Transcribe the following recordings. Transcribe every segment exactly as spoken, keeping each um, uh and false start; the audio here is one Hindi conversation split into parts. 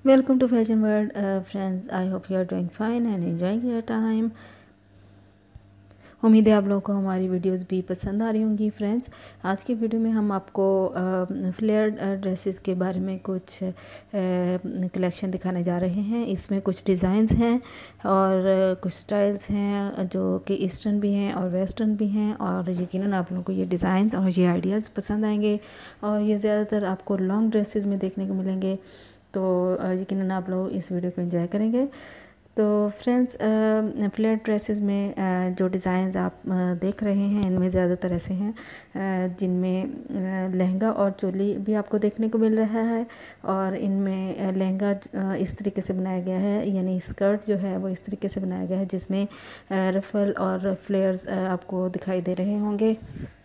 Welcome to Fashion World, uh, friends. I hope you are doing fine and enjoying your time. उम्मीद है आप लोगों को हमारी वीडियोस भी पसंद आ रही होंगी फ्रेंड्स। आज की वीडियो में हम आपको फ्लेयर ड्रेसेस के बारे में कुछ कलेक्शन दिखाने जा रहे हैं। इसमें कुछ डिज़ाइंस हैं और कुछ स्टाइल्स हैं जो कि ईस्टर्न भी हैं और वेस्टर्न भी हैं, और यकीनन आप लोगों को ये डिज़ाइंस और ये आइडियाज़ पसंद आएंगे। और ये ज़्यादातर आपको लॉन्ग ड्रेसेस में देखने को मिलेंगे, तो यकीनन आप लोग इस वीडियो को एंजॉय करेंगे। तो फ्रेंड्स, फ्लेयर ड्रेसेस में uh, जो डिज़ाइंस आप uh, देख रहे हैं इनमें ज़्यादातर ऐसे हैं uh, जिनमें uh, लहंगा और चोली भी आपको देखने को मिल रहा है। और इनमें uh, लहंगा uh, इस तरीके से बनाया गया है, यानी स्कर्ट जो है वो इस तरीके से बनाया गया है जिसमें रफ़ल और फ्लेयर्स uh, आपको दिखाई दे रहे होंगे।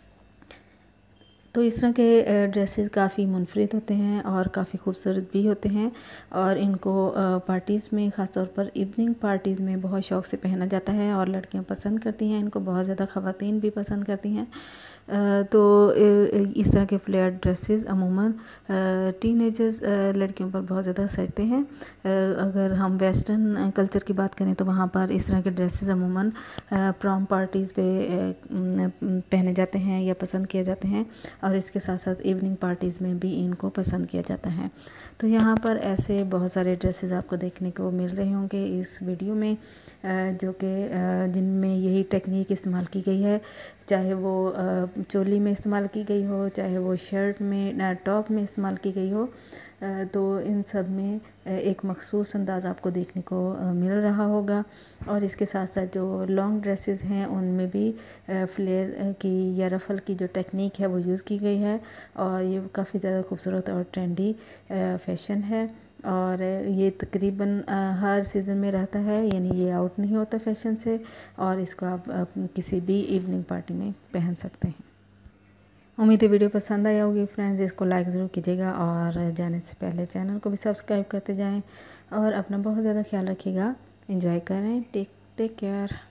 तो इस तरह के ड्रेसेस काफ़ी मुनफरिद होते हैं और काफ़ी खूबसूरत भी होते हैं, और इनको पार्टीज़ में, ख़ास तौर पर इवनिंग पार्टीज़ में बहुत शौक़ से पहना जाता है और लड़कियां पसंद करती हैं इनको, बहुत ज़्यादा ख़वातीन भी पसंद करती हैं। तो इस तरह के फ्लेयर ड्रेसेस अमूमन टीनेजर्स लड़कियों पर बहुत ज़्यादा सजते हैं। अगर हम वेस्टर्न कल्चर की बात करें तो वहाँ पर इस तरह के ड्रेसेस अमूमन प्रॉम पार्टीज़ पे पहने जाते हैं या पसंद किए जाते हैं, और इसके साथ साथ इवनिंग पार्टीज़ में भी इनको पसंद किया जाता है। तो यहाँ पर ऐसे बहुत सारे ड्रेसेस आपको देखने को मिल रहे होंगे इस वीडियो में, जो कि जिनमें यही टेक्निक इस्तेमाल की गई है, चाहे वो चोली में इस्तेमाल की गई हो, चाहे वो शर्ट में, टॉप में इस्तेमाल की गई हो। तो इन सब में एक मखसूस अंदाज़ आपको देखने को मिल रहा होगा। और इसके साथ साथ जो लॉन्ग ड्रेसेस हैं उनमें भी फ्लेयर की या रफ़ल की जो टेक्निक है वो यूज़ की गई है, और ये काफ़ी ज़्यादा खूबसूरत और ट्रेंडी फैशन है। और ये तकरीबन हर सीज़न में रहता है, यानी ये आउट नहीं होता फैशन से, और इसको आप किसी भी इवनिंग पार्टी में पहन सकते हैं। उम्मीद है वीडियो पसंद आया होगी फ्रेंड्स। इसको लाइक ज़रूर कीजिएगा और जाने से पहले चैनल को भी सब्सक्राइब करते जाएं, और अपना बहुत ज़्यादा ख्याल रखिएगा। एंजॉय करें। Take take care.